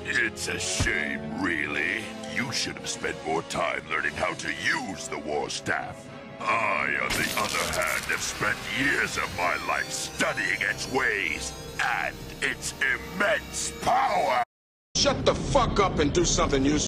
It's a shame, really. You should have spent more time learning how to use the war staff. I, on the other hand, have spent years of my life studying its ways and its immense power. Shut the fuck up and do something useful.